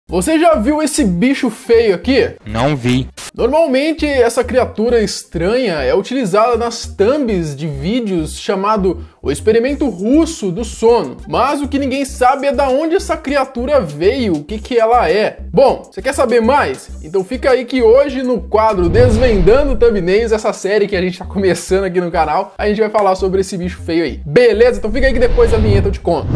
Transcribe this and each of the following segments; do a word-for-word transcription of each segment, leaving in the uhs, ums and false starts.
Você já viu esse bicho feio aqui? Não vi. Normalmente essa criatura estranha é utilizada nas thumbs de vídeos chamado o experimento russo do sono. Mas o que ninguém sabe é da onde essa criatura veio, o que que ela é. Bom, você quer saber mais? Então fica aí que hoje no quadro Desvendando Thumbnails, essa série que a gente tá começando aqui no canal, a gente vai falar sobre esse bicho feio aí. Beleza? Então fica aí que depois da vinheta eu te conto.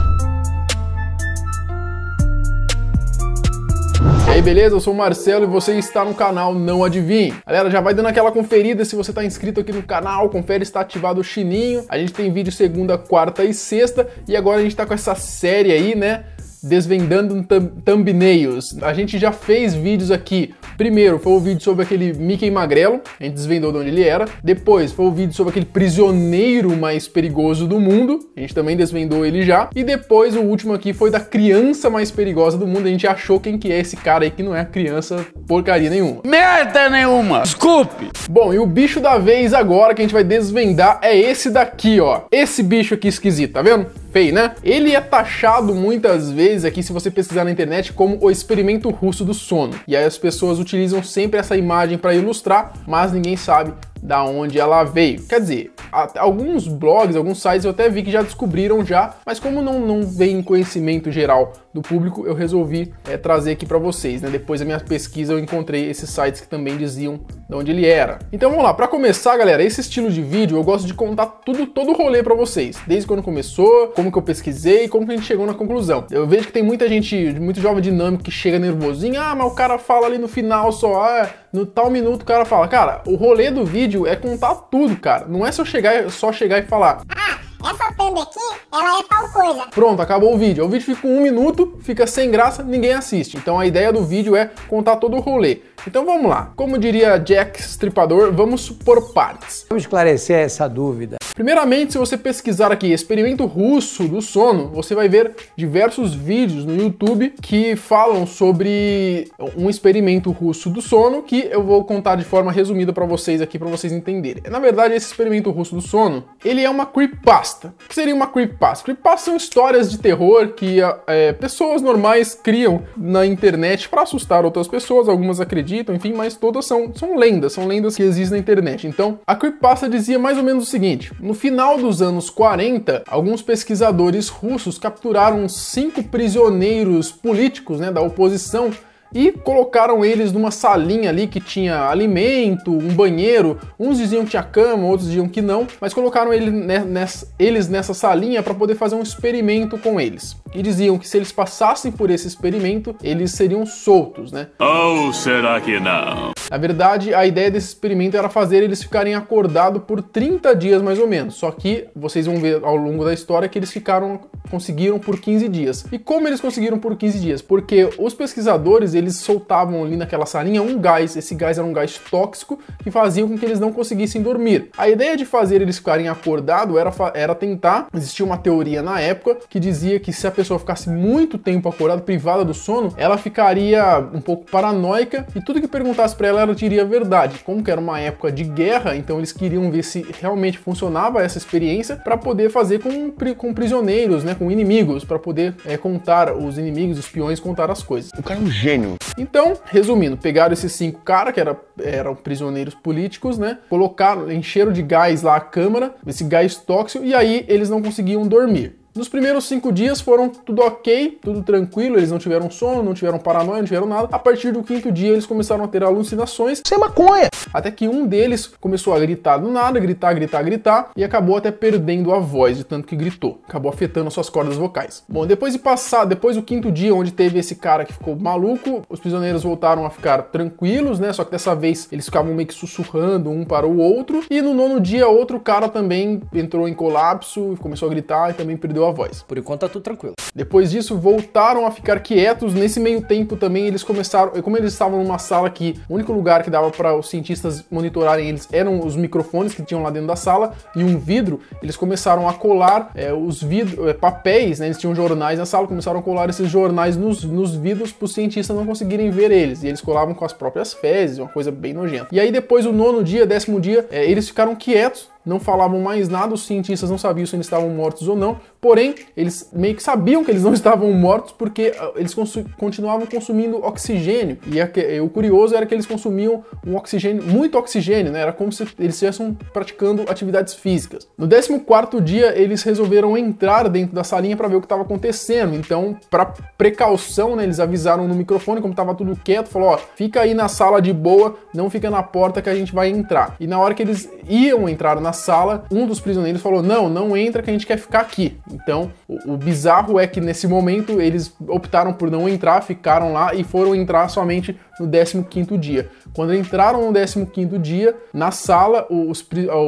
E aí, beleza? Eu sou o Marcelo e você está no canal Não Adivinhe. Galera, já vai dando aquela conferida se você está inscrito aqui no canal, confere se está ativado o sininho. A gente tem vídeo segunda, quarta e sexta e agora a gente está com essa série aí, né? Desvendando Thumbnails. A gente já fez vídeos aqui. Primeiro foi o vídeo sobre aquele Mickey magrelo, a gente desvendou de onde ele era. Depois foi o vídeo sobre aquele prisioneiro mais perigoso do mundo, a gente também desvendou ele já. E depois o último aqui foi da criança mais perigosa do mundo, a gente achou quem que é esse cara aí que não é criança porcaria nenhuma. Merda nenhuma! Desculpe! Bom, e o bicho da vez agora que a gente vai desvendar é esse daqui, ó. Esse bicho aqui esquisito, tá vendo? Feio, né? Ele é taxado muitas vezes aqui, se você pesquisar na internet, como o experimento russo do sono. E aí as pessoas utilizam sempre essa imagem para ilustrar, mas ninguém sabe da onde ela veio. Quer dizer, alguns blogs, alguns sites eu até vi que já descobriram já, mas como não, não vem conhecimento geral do público, eu resolvi é, trazer aqui para vocês, né? Depois da minha pesquisa eu encontrei esses sites que também diziam de onde ele era. Então vamos lá, para começar, galera, esse estilo de vídeo eu gosto de contar tudo, todo o rolê para vocês, desde quando começou, como que eu pesquisei, como que a gente chegou na conclusão. Eu vejo que tem muita gente, muito jovem dinâmico que chega nervosinho, ah, mas o cara fala ali no final só, ah, no tal minuto o cara fala. Cara, o rolê do vídeo é contar tudo, cara. Não é só chegar, só chegar e falar, ah, essa thumb aqui, ela é tal coisa. Pronto, acabou o vídeo. O vídeo fica com um minuto, fica sem graça, ninguém assiste. Então a ideia do vídeo é contar todo o rolê. Então vamos lá. Como diria Jack Stripador, vamos por partes. Vamos esclarecer essa dúvida. Primeiramente, se você pesquisar aqui experimento russo do sono, você vai ver diversos vídeos no YouTube que falam sobre um experimento russo do sono que eu vou contar de forma resumida para vocês aqui, para vocês entenderem. Na verdade, esse experimento russo do sono, ele é uma creepypasta. O que seria uma creepypasta? Creepypasta são histórias de terror que é, pessoas normais criam na internet para assustar outras pessoas, algumas acreditam, enfim, mas todas são, são lendas, são lendas que existem na internet. Então, a creepypasta dizia mais ou menos o seguinte: no final dos anos quarenta, alguns pesquisadores russos capturaram cinco prisioneiros políticos, né, da oposição e colocaram eles numa salinha ali que tinha alimento, um banheiro. Uns diziam que tinha cama, outros diziam que não, mas colocaram ele nessa, eles nessa salinha para poder fazer um experimento com eles. E diziam que se eles passassem por esse experimento, eles seriam soltos, né? Ou será que não? Na verdade, a ideia desse experimento era fazer eles ficarem acordados por trinta dias mais ou menos. Só que vocês vão ver ao longo da história que eles ficaram, conseguiram por quinze dias. E como eles conseguiram por quinze dias? Porque os pesquisadores, eles soltavam ali naquela salinha um gás. Esse gás era um gás tóxico que fazia com que eles não conseguissem dormir. A ideia de fazer eles ficarem acordados era, era tentar, existia uma teoria na época que dizia que se a pessoa ficasse muito tempo acordada, privada do sono, ela ficaria um pouco paranoica e tudo que perguntasse para ela, ela diria a verdade. Como que era uma época de guerra, então eles queriam ver se realmente funcionava essa experiência para poder fazer com, com prisioneiros, né, com inimigos, para poder é, contar os inimigos, os espiões, contar as coisas. O cara é um gênio. Então, resumindo, pegaram esses cinco caras, que era, eram prisioneiros políticos, né, colocaram, encheram de gás lá a câmara, esse gás tóxico, e aí eles não conseguiam dormir. Nos primeiros cinco dias foram tudo ok, tudo tranquilo, eles não tiveram sono, não tiveram paranoia, não tiveram nada. A partir do quinto dia eles começaram a ter alucinações. Isso é maconha! Até que um deles começou a gritar do nada, gritar, gritar, gritar, e acabou até perdendo a voz de tanto que gritou. Acabou afetando as suas cordas vocais. Bom, depois de passar, depois do quinto dia, onde teve esse cara que ficou maluco, os prisioneiros voltaram a ficar tranquilos, né? Só que dessa vez eles ficavam meio que sussurrando um para o outro. E no nono dia, outro cara também entrou em colapso, começou a gritar e também perdeu a voz. Por enquanto tá tudo tranquilo. Depois disso, voltaram a ficar quietos. Nesse meio tempo também eles começaram, como eles estavam numa sala que o único lugar que dava para os cientistas monitorarem eles eram os microfones que tinham lá dentro da sala e um vidro, eles começaram a colar é, os vidros, é, papéis, né? Eles tinham jornais na sala, começaram a colar esses jornais nos, nos vidros para os cientistas não conseguirem ver eles. E eles colavam com as próprias fezes, uma coisa bem nojenta. E aí depois, o nono dia, décimo dia, é, eles ficaram quietos. não falavam mais nada, os cientistas não sabiam se eles estavam mortos ou não, porém, eles meio que sabiam que eles não estavam mortos porque eles consu- continuavam consumindo oxigênio, e, a, e o curioso era que eles consumiam um oxigênio, muito oxigênio, né? Era como se eles estivessem praticando atividades físicas. No décimo quarto dia, eles resolveram entrar dentro da salinha para ver o que estava acontecendo, então, para precaução, né, eles avisaram no microfone, como estava tudo quieto, falou, ó, fica aí na sala de boa, não fica na porta que a gente vai entrar. E na hora que eles iam entrar na sala, um dos prisioneiros falou, não, não entra que a gente quer ficar aqui. Então, o, o bizarro é que nesse momento eles optaram por não entrar, ficaram lá e foram entrar somente no décimo quinto dia. Quando entraram no décimo quinto dia, na sala, os,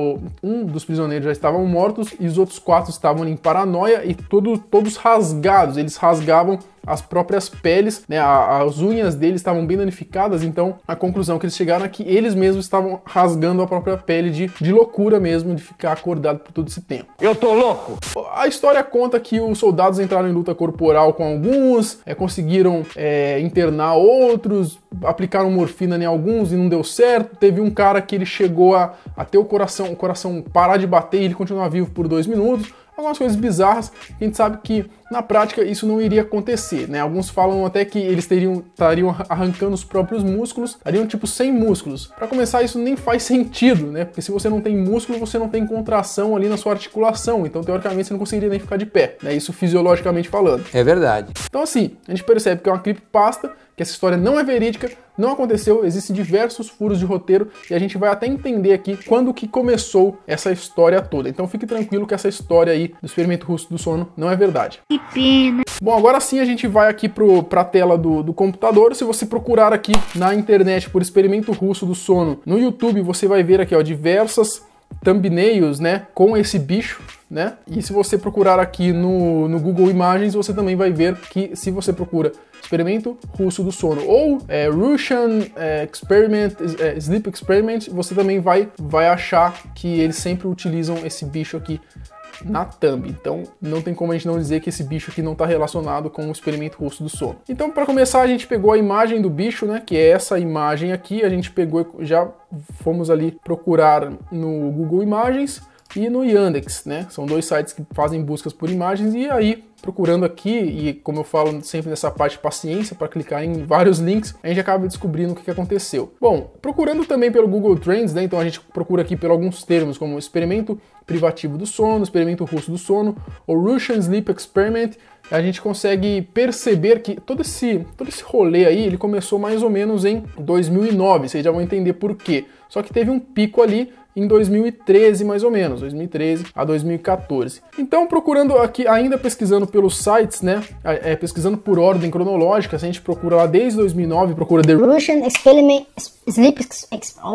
um dos prisioneiros já estavam mortos e os outros quatro estavam em paranoia e todo, todos rasgados, eles rasgavam as próprias peles, né, as unhas deles estavam bem danificadas, então a conclusão que eles chegaram é que eles mesmos estavam rasgando a própria pele de, de loucura mesmo, de ficar acordado por todo esse tempo. Eu tô louco! A história conta que os soldados entraram em luta corporal com alguns, é, conseguiram é, internar outros, aplicaram morfina em alguns e não deu certo. Teve um cara que ele chegou a, a ter o coração, o coração parar de bater e ele continuar vivo por dois minutos. Algumas coisas bizarras, a gente sabe que na prática isso não iria acontecer, né? Alguns falam até que eles teriam, estariam arrancando os próprios músculos, estariam tipo sem músculos. Para começar, isso nem faz sentido, né? Porque se você não tem músculo, você não tem contração ali na sua articulação, então teoricamente você não conseguiria nem ficar de pé, né? Isso fisiologicamente falando. É verdade. Então assim, a gente percebe que é uma creepypasta, que essa história não é verídica, não aconteceu, existem diversos furos de roteiro e a gente vai até entender aqui quando que começou essa história toda. Então fique tranquilo que essa história aí do experimento russo do sono não é verdade. Que pena. Bom, agora sim a gente vai aqui para a tela do, do computador. Se você procurar aqui na internet por experimento russo do sono, no YouTube você vai ver aqui, ó, diversas thumbnails, né, com esse bicho, né? E se você procurar aqui no, no Google Imagens, você também vai ver que se você procura experimento russo do sono ou é, Russian é, Experiment, é, Sleep Experiment, você também vai, vai achar que eles sempre utilizam esse bicho aqui na thumb. Então não tem como a gente não dizer que esse bicho aqui não está relacionado com o experimento russo do sono. Então, para começar, a gente pegou a imagem do bicho, né, que é essa imagem aqui, a gente pegou, já fomos ali procurar no Google Imagens e no Yandex, né? São dois sites que fazem buscas por imagens e aí procurando aqui, e como eu falo sempre nessa parte de paciência para clicar em vários links, a gente acaba descobrindo o que, que aconteceu. Bom, procurando também pelo Google Trends, né? Então a gente procura aqui por alguns termos como experimento privativo do sono, experimento russo do sono, ou Russian Sleep Experiment, a gente consegue perceber que todo esse, todo esse rolê aí, ele começou mais ou menos em dois mil e nove, vocês já vão entender por quê. Só que teve um pico ali em dois mil e treze, mais ou menos, dois mil e treze a dois mil e quatorze. Então, procurando aqui, ainda pesquisando pelos sites, né, é, pesquisando por ordem cronológica, se a gente procura lá desde dois mil e nove, procura The Russian Experiment Sleep Experiment.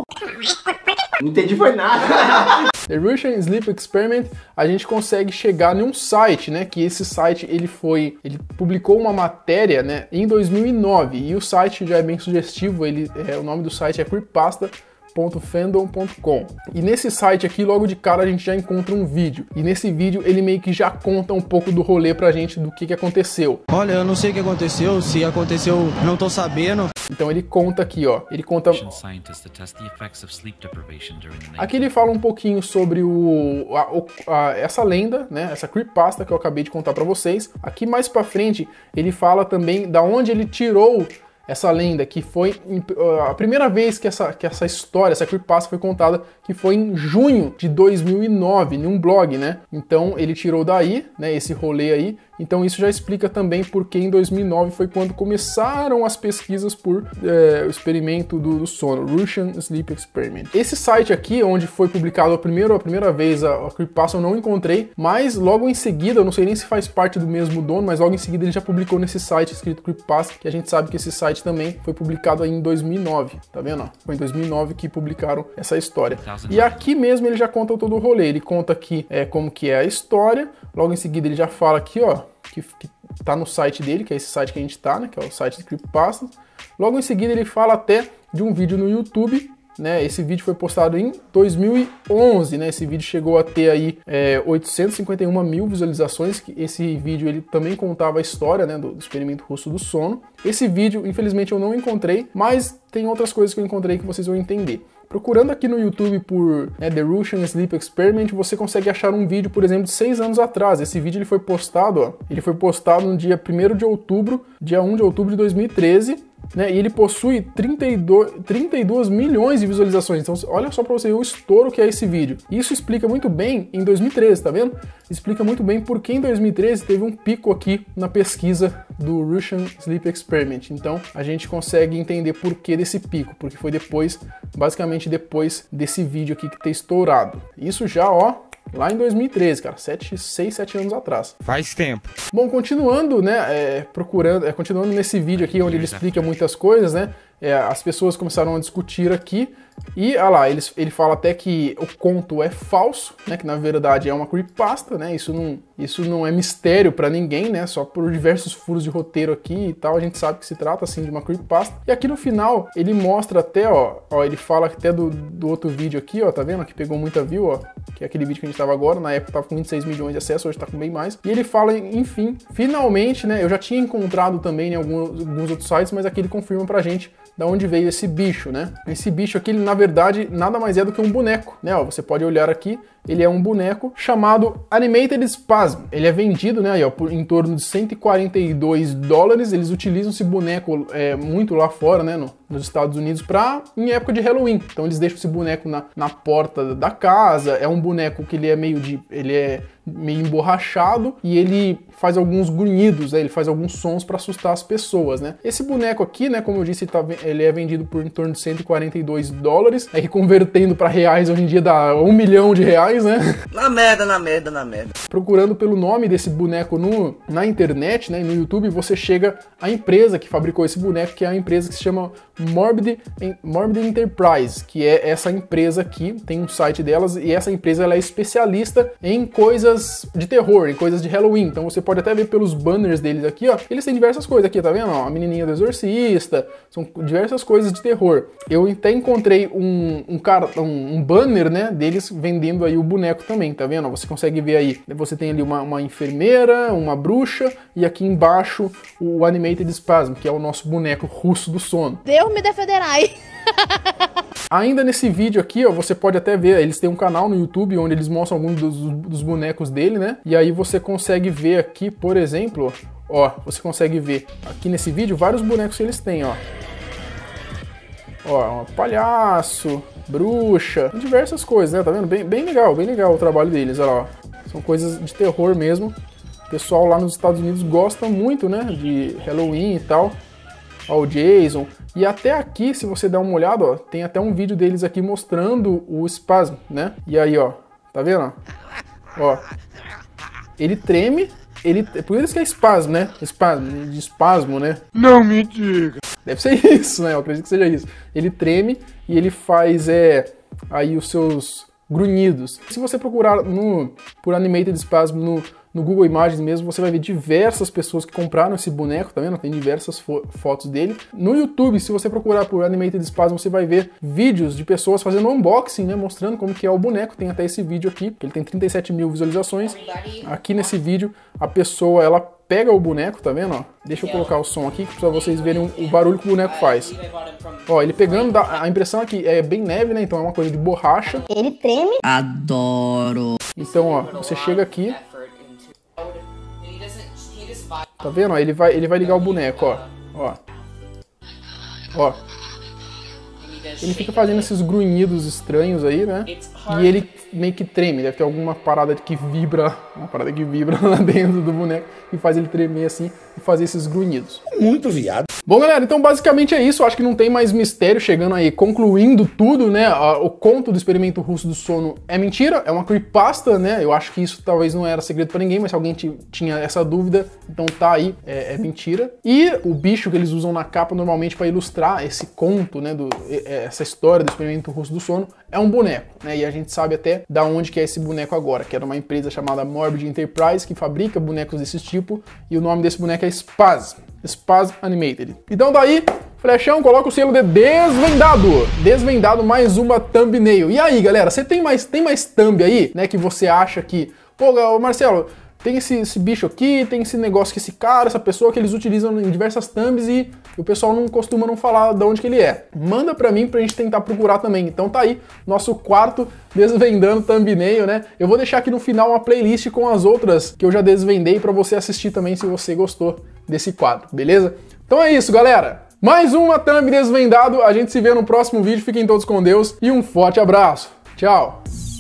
Não entendi foi nada. The Russian Sleep Experiment, a gente consegue chegar num site, né, que esse site, ele foi, ele publicou uma matéria, né, em dois mil e nove, e o site já é bem sugestivo, ele, é, o nome do site é creepypasta ponto fandom ponto com. E nesse site aqui, logo de cara, a gente já encontra um vídeo. E nesse vídeo, ele meio que já conta um pouco do rolê pra gente, do que que aconteceu. Olha, eu não sei o que aconteceu, se aconteceu, não tô sabendo. Então ele conta aqui, ó, ele conta... Aqui ele fala um pouquinho sobre o, a, a, essa lenda, né, essa creepypasta que eu acabei de contar pra vocês. Aqui mais pra frente, ele fala também da onde ele tirou essa lenda, que foi a primeira vez que essa, que essa história, essa creepypasta foi contada, que foi em junho de dois mil e nove, em um blog, né? Então ele tirou daí, né, esse rolê aí. Então isso já explica também porque em dois mil e nove foi quando começaram as pesquisas por é, o experimento do, do sono, Russian Sleep Experiment. Esse site aqui, onde foi publicado a primeira, a primeira vez a, a creepypasta, eu não encontrei, mas logo em seguida, eu não sei nem se faz parte do mesmo dono, mas logo em seguida ele já publicou nesse site escrito creepypasta, que a gente sabe que esse site também foi publicado aí em dois mil e nove, tá vendo? Foi em dois mil e nove que publicaram essa história. E aqui mesmo ele já conta todo o rolê, ele conta aqui é, como que é a história, logo em seguida ele já fala aqui, ó, que, que tá no site dele, que é esse site que a gente tá, né, que é o site de creepypasta. Logo em seguida ele fala até de um vídeo no YouTube, né, esse vídeo foi postado em dois mil e onze, né, esse vídeo chegou a ter aí é, oitocentos e cinquenta e uma mil visualizações, esse vídeo ele também contava a história, né, do, do experimento russo do sono. Esse vídeo, infelizmente, eu não encontrei, mas tem outras coisas que eu encontrei que vocês vão entender. Procurando aqui no YouTube por né, The Russian Sleep Experiment, você consegue achar um vídeo, por exemplo, de seis anos atrás. Esse vídeo ele foi postado, ó, ele foi postado no dia primeiro de outubro, dia um de outubro de dois mil e treze, né, e ele possui trinta e dois, trinta e dois milhões de visualizações. Então, olha só para você ver o estouro que é esse vídeo. Isso explica muito bem em dois mil e treze, tá vendo? Explica muito bem porque em dois mil e treze teve um pico aqui na pesquisa do Russian Sleep Experiment. Então, a gente consegue entender por que desse pico, porque foi depois, basicamente depois desse vídeo aqui que ter estourado. Isso já, ó, lá em dois mil e treze, cara, sete, seis, sete anos atrás. Faz tempo. Bom, continuando, né, é, procurando, é, continuando nesse vídeo aqui, onde ele explica muitas coisas, né, é, as pessoas começaram a discutir aqui, e, olha lá, ele, ele fala até que o conto é falso, né, que na verdade é uma creepypasta, né, isso não, isso não é mistério pra ninguém, né, só por diversos furos de roteiro aqui e tal, a gente sabe que se trata, assim, de uma creepypasta. E aqui no final, ele mostra até, ó, ó ele fala até do, do outro vídeo aqui, ó, tá vendo, que pegou muita view, ó, que é aquele vídeo que a gente tava agora, na época tava com vinte e seis milhões de acessos, hoje tá com bem mais. E ele fala, enfim, finalmente, né, eu já tinha encontrado também em alguns, alguns outros sites, mas aqui ele confirma pra gente da onde veio esse bicho, né? Esse bicho aqui, ele, na verdade, nada mais é do que um boneco, né? Ó, você pode olhar aqui, ele é um boneco chamado Animated Spasm. Ele é vendido, né, aí, ó, por em torno de cento e quarenta e dois dólares. Eles utilizam esse boneco é, muito lá fora, né, no, nos Estados Unidos, pra, em época de Halloween. Então eles deixam esse boneco na, na porta da casa. É um boneco que ele é meio de... ele é meio emborrachado e ele faz alguns grunhidos, né? Ele faz alguns sons para assustar as pessoas, né? Esse boneco aqui, né, como eu disse, tá, ele é vendido por em torno de cento e quarenta e dois dólares, aí convertendo para reais hoje em dia dá um milhão de reais, né? Na merda, na merda, na merda. Procurando pelo nome desse boneco no, na internet, né, no YouTube, você chega à empresa que fabricou esse boneco, que é a empresa que se chama Morbid, Morbid Enterprise, que é essa empresa aqui, tem um site delas, e essa empresa ela é especialista em coisas de terror, em coisas de Halloween. Então você pode até ver pelos banners deles aqui, ó, eles têm diversas coisas aqui, tá vendo? Ó, a menininha do exorcista, são diversas coisas de terror. Eu até encontrei um, um, cara, um, um banner, né, deles vendendo aí o boneco também, tá vendo? Você consegue ver aí, você tem ali uma, uma enfermeira, uma bruxa, e aqui embaixo o Animated Spasm, que é o nosso boneco russo do sono. Deus me defenderai! Ainda nesse vídeo aqui, ó, você pode até ver, eles têm um canal no YouTube onde eles mostram alguns dos, dos bonecos dele, né? E aí você consegue ver aqui, por exemplo, ó, você consegue ver aqui nesse vídeo vários bonecos que eles têm, ó. Ó, palhaço, bruxa, diversas coisas, né? Tá vendo? Bem, bem legal, bem legal o trabalho deles, olha lá, ó. São coisas de terror mesmo. O pessoal lá nos Estados Unidos gosta muito, né, de Halloween e tal. Ó, o Jason. E até aqui, se você der uma olhada, ó, tem até um vídeo deles aqui mostrando o Spasm, né? E aí, ó, tá vendo? Ó, ele treme, ele, por isso que é espasmo, né? Espasmo, de espasmo, né? Não me diga. Deve ser isso, né? Eu acredito que seja isso. Ele treme e ele faz, é, aí os seus grunhidos. Se você procurar no, por Animated Spasm no, no Google Imagens mesmo, você vai ver diversas pessoas que compraram esse boneco, tá vendo? Tem diversas fo fotos dele. No YouTube, se você procurar por Animated Spasm, você vai ver vídeos de pessoas fazendo unboxing, né? Mostrando como que é o boneco. Tem até esse vídeo aqui, que ele tem trinta e sete mil visualizações. Aqui nesse vídeo, a pessoa, ela pega o boneco, tá vendo? Ó, deixa eu colocar o som aqui, pra vocês verem o barulho que o boneco faz. Ó, ele pegando, dá, a impressão aqui é bem neve, né? Então é uma coisa de borracha. Ele treme. Adoro. Então, ó, você chega aqui. Tá vendo? Ó, ele vai, ele vai ligar o boneco, ó. Ó. Ó. Ele fica fazendo esses grunhidos estranhos aí, né? E ele meio que treme, deve ter alguma parada que vibra, uma parada que vibra lá dentro do boneco e faz ele tremer assim e fazer esses grunhidos. Muito viado. Bom, galera, então basicamente é isso. Eu acho que não tem mais mistério, chegando aí, concluindo tudo, né? O conto do experimento russo do sono é mentira, é uma creepypasta, né? Eu acho que isso talvez não era segredo pra ninguém, mas se alguém tinha essa dúvida, então tá aí, é, é mentira. E o bicho que eles usam na capa normalmente para ilustrar esse conto, né? Do, essa história do experimento russo do sono é um boneco, né? E a gente sabe até da onde que é esse boneco agora, que era uma empresa chamada Morbid Enterprise que fabrica bonecos desse tipo, e o nome desse boneco é Spasm. Spasm Animated. Então daí, Flechão, coloca o selo de desvendado. Desvendado, mais uma thumbnail. E aí, galera, você tem mais, tem mais thumb aí, né, que você acha que... Pô, Marcelo, tem esse, esse bicho aqui, tem esse negócio que esse cara, essa pessoa que eles utilizam em diversas thumbs e e o pessoal não costuma não falar de onde que ele é. Manda pra mim pra gente tentar procurar também. Então tá aí, nosso quarto Desvendando Thumbnail, né? Eu vou deixar aqui no final uma playlist com as outras que eu já desvendei pra você assistir também se você gostou desse quadro, beleza? Então é isso, galera! Mais uma Thumb Desvendado, a gente se vê no próximo vídeo, fiquem todos com Deus e um forte abraço! Tchau!